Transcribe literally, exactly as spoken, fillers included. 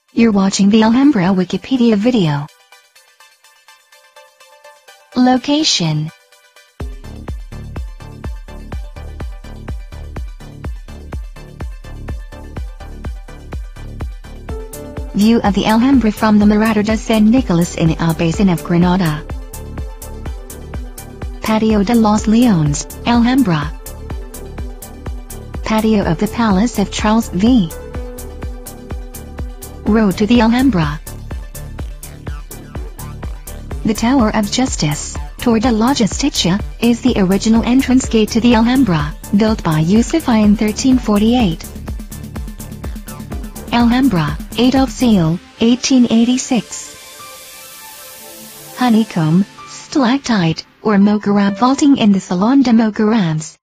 You're watching the Alhambra Wikipedia video. Location. View of the Alhambra from the Mirador de San Nicolás in the Albaycin of Granada. Patio de los Leones, Alhambra. Patio of the Palace of Charles the First. Road to the Alhambra. The Tower of Justice, Torre de la Justicia, is the original entrance gate to the Alhambra, built by Yusuf in thirteen forty-eight. Alhambra, Adolf Seel, eighteen eighty-six. Honeycomb, stalactite, or mocárabe vaulting in the Salón de Mocárabes,